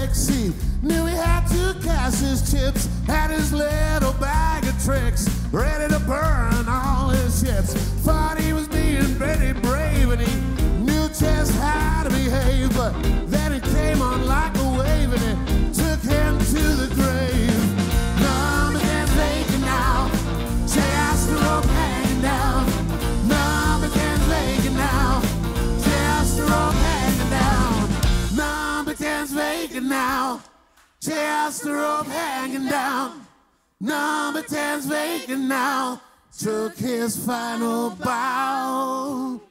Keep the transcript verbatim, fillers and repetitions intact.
bricks. He knew he had to cash his chips, had his little bag of tricks, ready to burn all his ships. Thought he was being very brave and he knew just how to behave, but then it came on like a wave and it took him to the grave. Number ten's vacant now, just the rope hanging down. Number ten's vacant now, just the rope hanging down. Number ten's vacant now, just the rope hanging down. Number ten's vacant now, took his final bow.